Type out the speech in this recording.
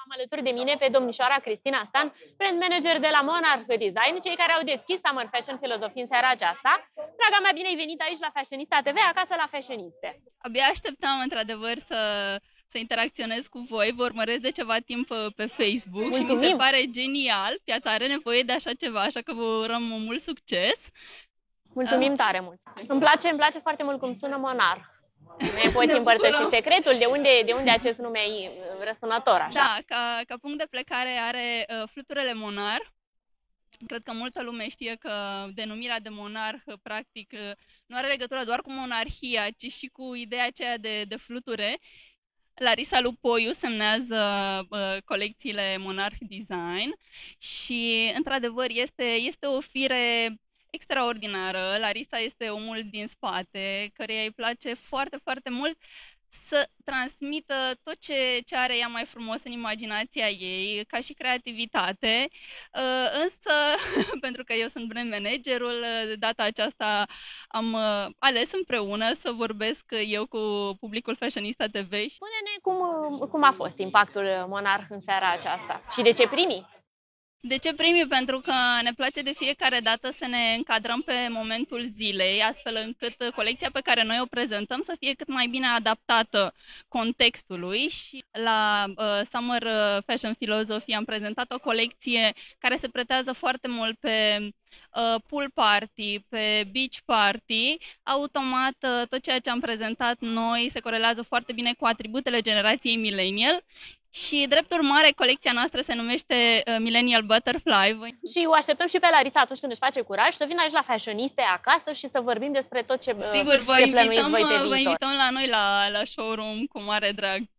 Am alături de mine pe domnișoara Cristina Stan, brand manager de la Monarch Design, cei care au deschis Summer Fashion Philosophy în seara aceasta. Draga mea, bine ai venit aici la Fashionista TV, acasă la Fashioniste. Abia așteptam într-adevăr să interacționez cu voi, vă urmăresc de ceva timp pe Facebook. Mulțumim. Și mi se pare genial, piața are nevoie de așa ceva, așa că vă urăm mult succes. Mulțumim tare mult. Îmi place foarte mult cum sună Monarch. Ne poți împărtăși secretul de unde acest nume e răsunător așa? Da, ca punct de plecare are fluturele Monarch. Cred că multă lume știe că denumirea de monarh, practic, nu are legătură doar cu monarhia, ci și cu ideea aceea de fluture. Larisa Lupoiu semnează colecțiile Monarch Design și, într-adevăr, este o fire extraordinară. Larisa este omul din spate, căreia îi place foarte, foarte mult să transmită tot ce are ea mai frumos în imaginația ei, ca și creativitate, însă, pentru că eu sunt brand managerul, de data aceasta am ales împreună să vorbesc eu cu publicul Fashionista TV. Spune-ne cum a fost impactul Monarch în seara aceasta și de ce primii? De ce primii? Pentru că ne place de fiecare dată să ne încadrăm pe momentul zilei, astfel încât colecția pe care noi o prezentăm să fie cât mai bine adaptată contextului. Și la Summer Fashion Philosophy am prezentat o colecție care se pretează foarte mult pe pool party, pe beach party. Automat tot ceea ce am prezentat noi se corelează foarte bine cu atributele generației millennial. Și, drept urmare, colecția noastră se numește Millennial Butterfly. Și o așteptăm și pe Larisa atunci când își face curaj să vină aici la Fashioniste acasă și să vorbim despre tot ce Sigur, plănuiți voi pe viitor. Vă invităm la noi la showroom cu mare drag.